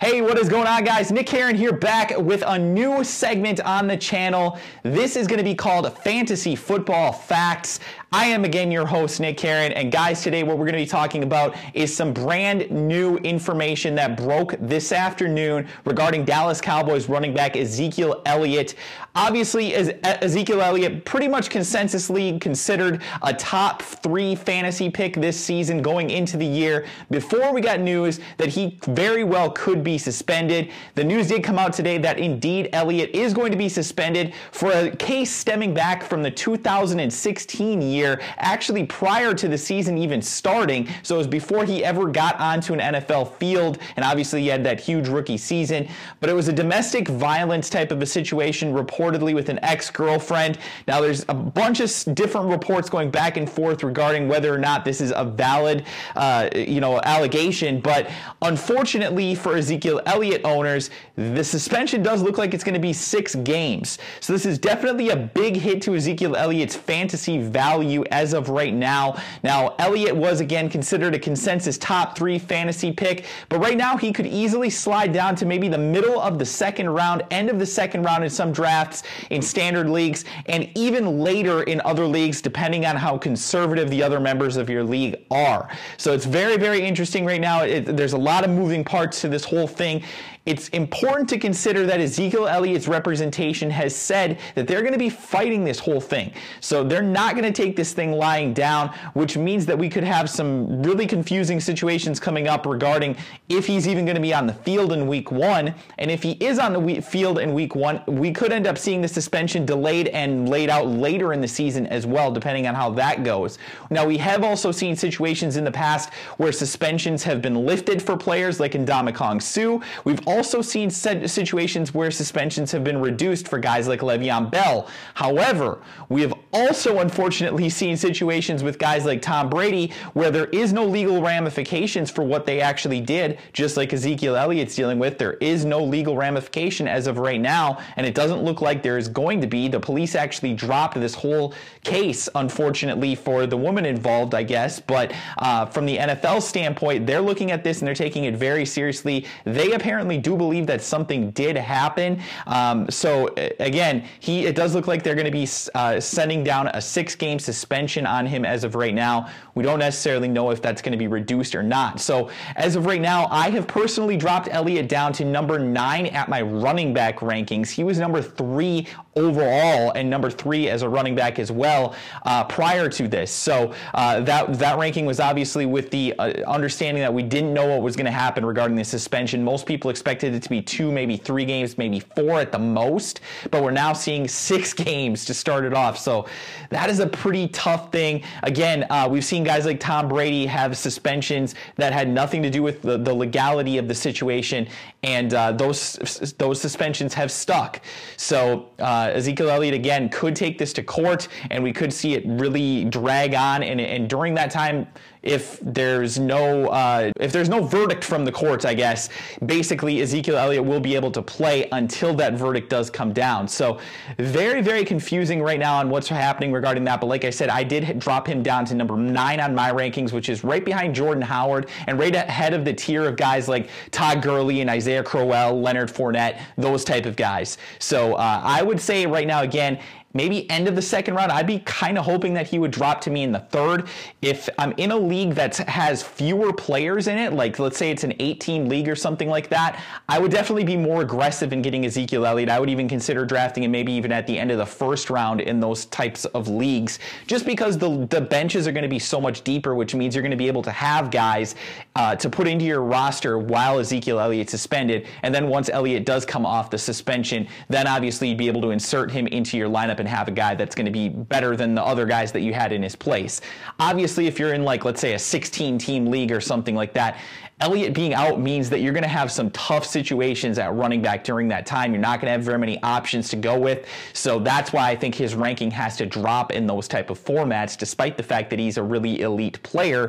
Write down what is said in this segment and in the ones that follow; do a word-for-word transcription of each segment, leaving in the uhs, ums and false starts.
Hey, what is going on, guys? Nick Herron here, back with a new segment on the channel. This is going to be called Fantasy Football Facts. I am again your host, Nick Herron, and guys, today what we're going to be talking about is some brand new information that broke this afternoon regarding Dallas Cowboys running back Ezekiel Elliott. Obviously, Ezekiel Elliott pretty much consensusly considered a top three fantasy pick this season going into the year before we got news that he very well could be suspended. The news did come out today that indeed Elliott is going to be suspended for a case stemming back from the two thousand sixteen year, actually prior to the season even starting. So it was before he ever got onto an N F L field, and obviously he had that huge rookie season. But it was a domestic violence type of a situation, reportedly with an ex-girlfriend. Now there's a bunch of different reports going back and forth regarding whether or not this is a valid, uh, you know, allegation. But unfortunately for Ezekiel Elliott owners, the suspension does look like it's going to be six games. So this is definitely a big hit to Ezekiel Elliott's fantasy value as of right now. Now, Elliott was again considered a consensus top three fantasy pick, but right now he could easily slide down to maybe the middle of the second round, end of the second round in some drafts in standard leagues, and even later in other leagues, depending on how conservative the other members of your league are. So it's very, very interesting right now. It, there's a lot of moving parts to this whole thing. It's important to consider that Ezekiel Elliott's representation has said that they're going to be fighting this whole thing. So they're not going to take this thing lying down, which means that we could have some really confusing situations coming up regarding if he's even going to be on the field in week one. And if he is on the field in week one, we could end up seeing the suspension delayed and laid out later in the season as well, depending on how that goes. Now, we have also seen situations in the past where suspensions have been lifted for players like Ndamukong Suh. We've also seen situations where suspensions have been reduced for guys like Le'Veon Bell. However, we have also unfortunately seen situations with guys like Tom Brady where there is no legal ramifications for what they actually did, just like Ezekiel Elliott's dealing with. There is no legal ramification as of right now, and it doesn't look like there is going to be. The police actually dropped this whole case, unfortunately, for the woman involved, I guess, but uh, from the N F L standpoint, they're looking at this and they're taking it very seriously. They apparently do believe that something did happen. Um, so again, he it does look like they're going to be uh, sending down a six-game suspension on him as of right now. We don't necessarily know if that's going to be reduced or not. So as of right now, I have personally dropped Elliott down to number nine at my running back rankings. He was number three overall and number three as a running back as well uh, prior to this. So uh, that that ranking was obviously with the uh, understanding that we didn't know what was going to happen regarding the suspension. Most people expected it to be two, maybe three games, maybe four at the most, but we're now seeing six games to start it off. So that is a pretty tough thing. Again, uh, we've seen guys like Tom Brady have suspensions that had nothing to do with the, the legality of the situation, and uh, those those suspensions have stuck. So uh, Ezekiel Elliott again could take this to court, and we could see it really drag on. And, and during that time, if there's no uh, if there's no verdict from the courts, I guess basically Ezekiel Elliott will be able to play until that verdict does come down. So very, very confusing right now on what's happening regarding that. But like I said, I did drop him down to number nine on my rankings, which is right behind Jordan Howard and right ahead of the tier of guys like Todd Gurley and Isaiah Crowell, Leonard Fournette, those type of guys. So uh, I would say right now, again, maybe end of the second round. I'd be kind of hoping that he would drop to me in the third. If I'm in a league that has fewer players in it, like let's say it's an eight-team league or something like that, I would definitely be more aggressive in getting Ezekiel Elliott. I would even consider drafting him maybe even at the end of the first round in those types of leagues, just because the, the benches are going to be so much deeper, which means you're going to be able to have guys uh, to put into your roster while Ezekiel Elliott's suspended. And then once Elliott does come off the suspension, then obviously you'd be able to insert him into your lineup and have a guy that's going to be better than the other guys that you had in his place. Obviously, if you're in like, let's say a sixteen team league or something like that, Elliott being out means that you're going to have some tough situations at running back during that time. You're not going to have very many options to go with. So that's why I think his ranking has to drop in those type of formats, despite the fact that he's a really elite player.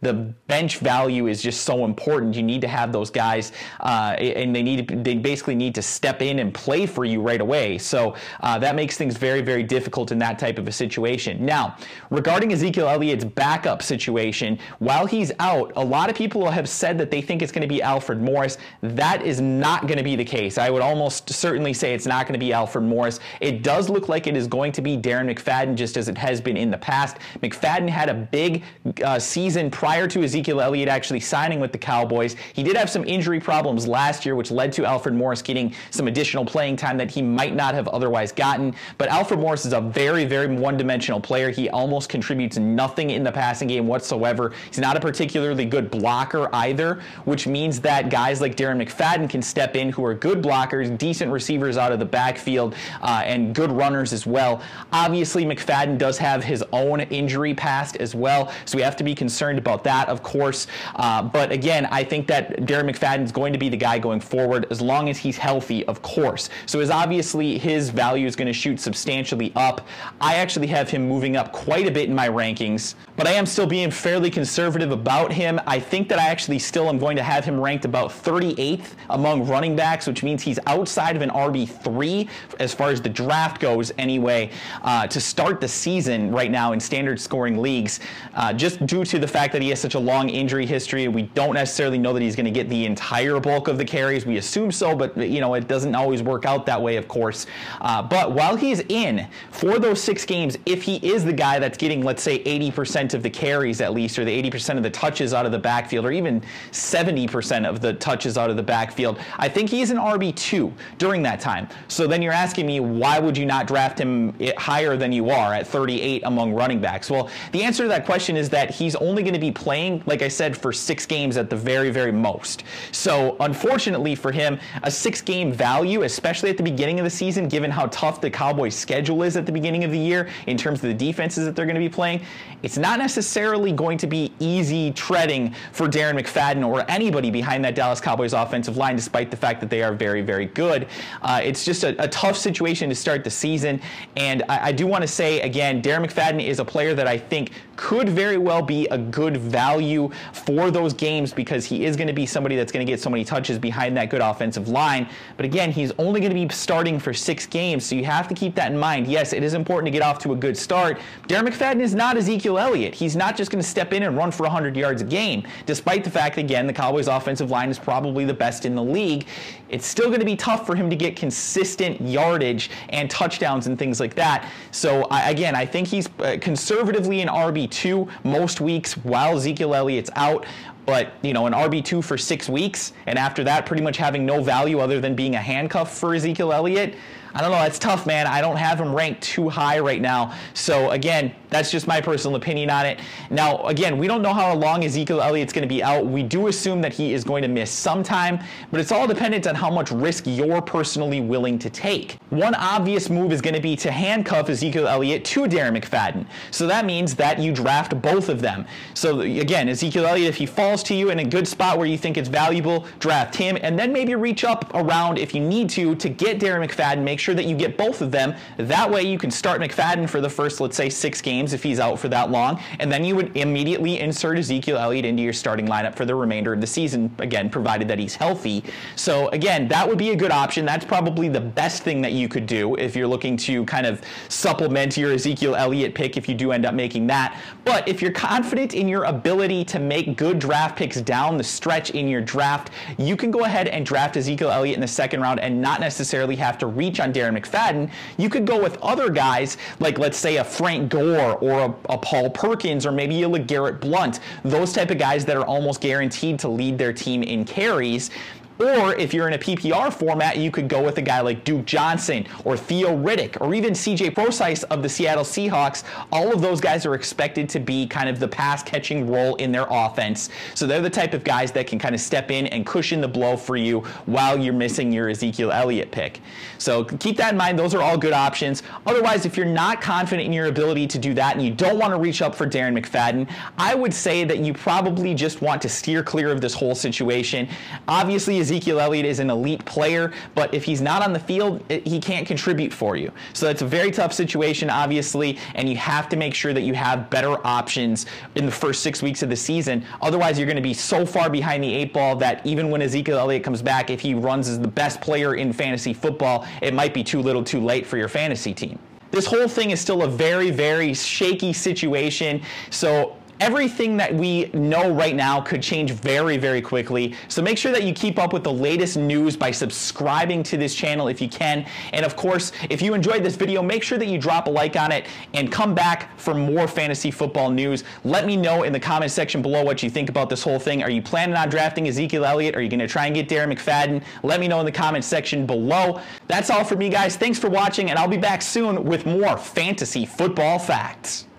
the bench value is just so important. You need to have those guys, uh, and they need to, they basically need to step in and play for you right away. So uh, that makes things very, very difficult in that type of a situation. Now, regarding Ezekiel Elliott's backup situation, while he's out, a lot of people have said that they think it's going to be Alfred Morris. That is not going to be the case. I would almost certainly say it's not going to be Alfred Morris. It does look like it is going to be Darren McFadden, just as it has been in the past. McFadden had a big uh, season prior to Ezekiel Elliott actually signing with the Cowboys. He did have some injury problems last year, which led to Alfred Morris getting some additional playing time that he might not have otherwise gotten. But Alfred Morris is a very, very one-dimensional player. He almost contributes nothing in the passing game whatsoever. He's not a particularly good blocker either, which means that guys like Darren McFadden can step in who are good blockers, decent receivers out of the backfield, uh, and good runners as well. Obviously, McFadden does have his own injury past as well, so we have to be concerned about that, of course. Uh, but again, I think that Darren McFadden is going to be the guy going forward as long as he's healthy, of course. So as obviously his value is going to shoot substantially up. I actually have him moving up quite a bit in my rankings, but I am still being fairly conservative about him. I think that I actually still am going to have him ranked about thirty-eighth among running backs, which means he's outside of an R B three as far as the draft goes anyway, uh, to start the season right now in standard scoring leagues, uh, just due to the fact that he has such a long injury history. We don't necessarily know that he's going to get the entire bulk of the carries. We assume so, but you know, it doesn't always work out that way, of course. Uh, but while he's in for those six games, if he is the guy that's getting, let's say, eighty percent of the carries at least, or the eighty percent of the touches out of the backfield, or even seventy percent of the touches out of the backfield, I think he's an R B two during that time. So then you're asking me, why would you not draft him higher than you are at thirty-eight among running backs? Well, the answer to that question is that he's only going to be playing, like I said, for six games at the very, very most. So unfortunately for him, a six-game value, especially at the beginning of the season, given how tough the Cowboys' schedule is at the beginning of the year in terms of the defenses that they're going to be playing, it's not necessarily going to be easy treading for Darren McFadden or anybody behind that Dallas Cowboys offensive line, despite the fact that they are very, very good. Uh, it's just a, a tough situation to start the season, and I, I do want to say, again, Darren McFadden is a player that I think could very well be a good value for those games because he is going to be somebody that's going to get so many touches behind that good offensive line. But again, he's only going to be starting for six games, so you have to keep that in mind. Yes, it is important to get off to a good start. Darren McFadden is not Ezekiel Elliott. He's not just going to step in and run for one hundred yards a game, despite the fact, again, the Cowboys' offensive line is probably the best in the league. It's still going to be tough for him to get consistent yardage and touchdowns and things like that. So, I, again, I think he's uh, conservatively an R B two most weeks while Ezekiel Elliott's out. But, you know, an R B two for six weeks, and after that pretty much having no value other than being a handcuff for Ezekiel Elliott, I don't know, that's tough, man. I don't have him ranked too high right now. So, again, that's just my personal opinion on it. Now, again, we don't know how long Ezekiel Elliott's going to be out. We do assume that he is going to miss some time, but it's all dependent on how much risk you're personally willing to take. One obvious move is going to be to handcuff Ezekiel Elliott to Darren McFadden. So that means that you draft both of them. So, again, Ezekiel Elliott, if he falls to you in a good spot where you think it's valuable, draft him, and then maybe reach up around if you need to to get Darren McFadden. Make sure that you get both of them. That way you can start McFadden for the first, let's say, six games if he's out for that long, and then you would immediately insert Ezekiel Elliott into your starting lineup for the remainder of the season, again, provided that he's healthy. So, again, that would be a good option. That's probably the best thing that you could do if you're looking to kind of supplement your Ezekiel Elliott pick if you do end up making that. But if you're confident in your ability to make good draft picks down the stretch in your draft, you can go ahead and draft Ezekiel Elliott in the second round and not necessarily have to reach on Darren McFadden. You could go with other guys like, let's say, a Frank Gore or a, a Paul Perkins or maybe a LeGarrette Blount, those type of guys that are almost guaranteed to lead their team in carries. Or if you're in a P P R format, you could go with a guy like Duke Johnson or Theo Riddick or even C J Prosise of the Seattle Seahawks. All of those guys are expected to be kind of the pass-catching role in their offense. So they're the type of guys that can kind of step in and cushion the blow for you while you're missing your Ezekiel Elliott pick. So keep that in mind. Those are all good options. Otherwise, if you're not confident in your ability to do that and you don't want to reach up for Darren McFadden, I would say that you probably just want to steer clear of this whole situation. Obviously, Ezekiel Elliott is an elite player, but if he's not on the field, it, he can't contribute for you. So that's a very tough situation, obviously, and you have to make sure that you have better options in the first six weeks of the season. Otherwise, you're going to be so far behind the eight ball that even when Ezekiel Elliott comes back, if he runs as the best player in fantasy football, it might be too little too late for your fantasy team. This whole thing is still a very, very shaky situation. So everything that we know right now could change very, very quickly. So make sure that you keep up with the latest news by subscribing to this channel if you can. And of course, if you enjoyed this video, make sure that you drop a like on it and come back for more fantasy football news. Let me know in the comment section below what you think about this whole thing. Are you planning on drafting Ezekiel Elliott? Are you going to try and get Darren McFadden? Let me know in the comment section below. That's all for me, guys. Thanks for watching, and I'll be back soon with more fantasy football facts.